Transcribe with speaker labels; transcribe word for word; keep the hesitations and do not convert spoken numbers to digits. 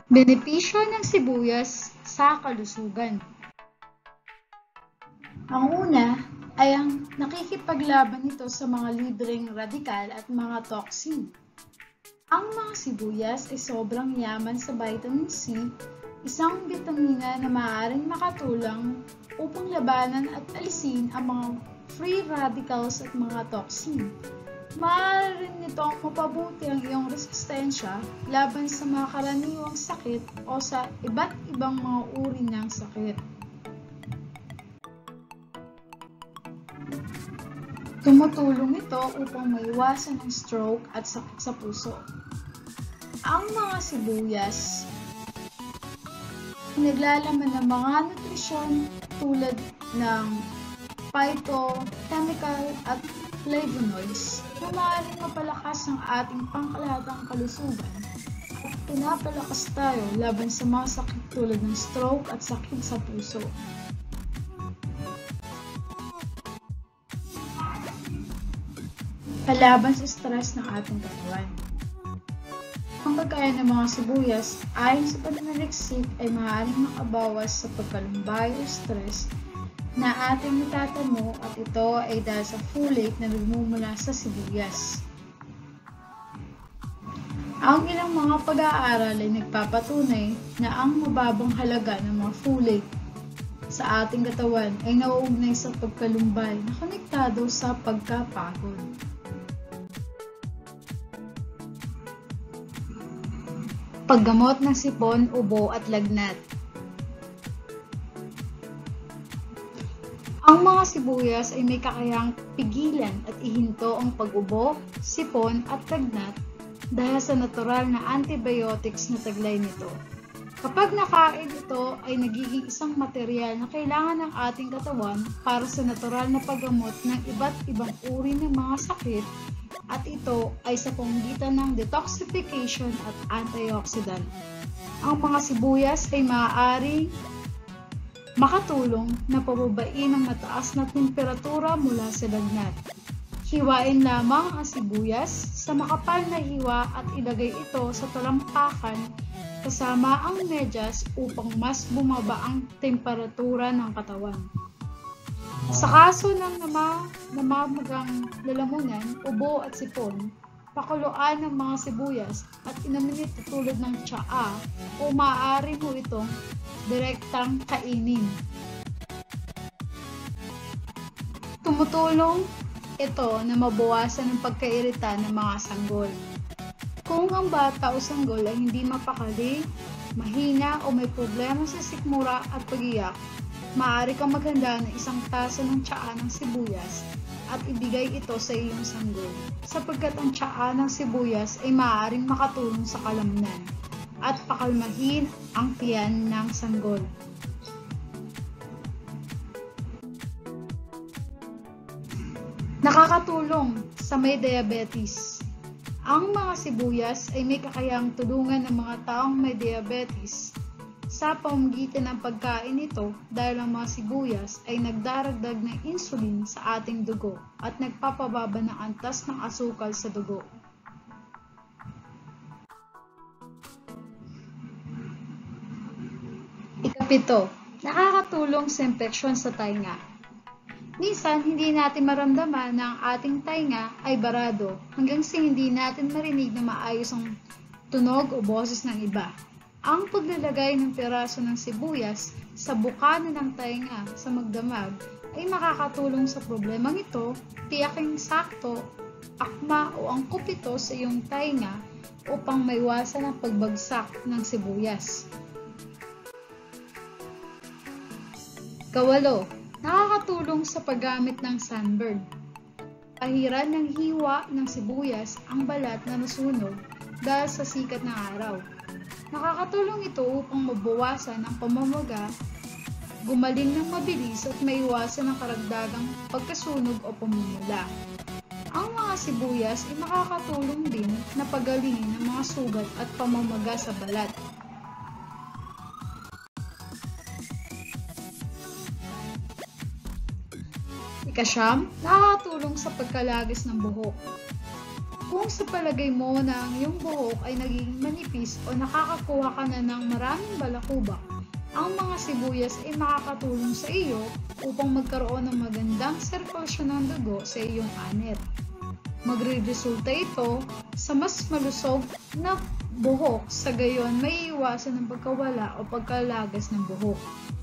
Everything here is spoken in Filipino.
Speaker 1: Benepisyo ng sibuyas sa kalusugan. Ang una ay ang nakikipaglaban nito sa mga libreng radikal at mga toxin. Ang mga sibuyas ay sobrang yaman sa vitamin C, isang bitamina na maaaring makatulong upang labanan at alisin ang mga free radicals at mga toxin. Maaari rin nitong mapabuti ang iyong resistensya laban sa mga karaniwang sakit o sa iba't ibang mga uri ng sakit. Tumutulong ito upang maiwasan ang stroke at sakit sa puso. Ang mga sibuyas ay naglalaman ng mga nutrisyon tulad ng phytochemical at flavonoids na maaaring mapalakas ang ating pangkalahatang kalusugan at pinapalakas tayo laban sa mga sakit tulad ng stroke at sakit sa puso. Kalaban sa stress ng ating katawan. Ang pagkain ng mga sibuyas ayon sa pananaliksik ay maaaring makabawas sa pagkalumbay o stress na ating natatamo at ito ay dahil sa folate na nagmumula sa sibuyas. Ang ilang mga pag-aaral ay nagpapatunay na ang mababang halaga ng mga folate sa ating katawan ay nauugnay sa pagkalumbay na konektado sa pagkapagod. Paggamot ng sipon, ubo at lagnat. Ang mga sibuyas ay may kakayahang pigilan at ihinto ang pag-ubo, sipon at lagnat dahil sa natural na antibiotics na taglay nito. Kapag nakain ito ay nagiging isang material na kailangan ng ating katawan para sa natural na paggamot ng iba't ibang uri ng mga sakit at ito ay sa pamamagitan ng detoxification at antioxidant. Ang mga sibuyas ay maaaring makatulong na pababain ang mataas na temperatura mula sa lagnat. Hiwain lamang ang sibuyas sa makapal na hiwa at ilagay ito sa talampakan kasama ang medyas upang mas bumaba ang temperatura ng katawan. Sa kaso ng nama, namamagang lalamunan, ubo at sipon, pakuluan ng mga sibuyas at inamin ito tulad ng tsaa o maaari mo itong direktang kainin. Tumutulong ito na mabawasan ang pagkairita ng mga sanggol. Kung ang bata o sanggol ay hindi mapakali, mahina o may problema sa sikmura at pag-iyak, maaari kang maghanda ng isang tasa ng tsaa ng sibuyas at ibigay ito sa iyong sanggol, sapagkat ang tsaa ng sibuyas ay maaaring makatulong sa kalamnan at pakalmahin ang tiyan ng sanggol. Nakakatulong sa may diabetes. Ang mga sibuyas ay may kakayahang tulungan ng mga taong may diabetes sa pamamagitan ng pagkain nito dahil ang mga sibuyas ay nagdaragdag ng insulin sa ating dugo at nagpapababa ng antas ng asukal sa dugo. Ikapito, nakakatulong sa impeksyon sa tainga. Minsan, hindi natin maramdaman na ang ating tainga ay barado hanggang sa hindi natin marinig na maayos ang tunog o boses ng iba. Ang paglalagay ng piraso ng sibuyas sa bukana ng tainga sa magdamag ay makakatulong sa problemang ito, tiyaking sakto, akma o angkop ito sa iyong tainga upang maiwasan ang pagbagsak ng sibuyas. Kawalo, nakakatulong sa paggamit ng sunburn. Pahiran ng hiwa ng sibuyas ang balat na nasunog dahil sa sikat ng araw. Nakakatulong ito upang mabawasan ang pamamaga, gumaling ng mabilis at maiwasan ang karagdagang pagkasunog o pamumula. Ang mga sibuyas ay makakatulong din na pagalingin ang mga sugat at pamamaga sa balat. Ikasyam, nakakatulong sa pagkalagis ng buhok. Kung sa palagay mo na ang iyong buhok ay naging manipis o nakakakuha ka na ng maraming balakubak, ang mga sibuyas ay makakatulong sa iyo upang magkaroon ng magandang sirkulasyon ng dugo sa iyong anit. Magre-resulta ito sa mas malusog na buhok, sa gayon may iwasan ng pagkawala o pagkalagas ng buhok.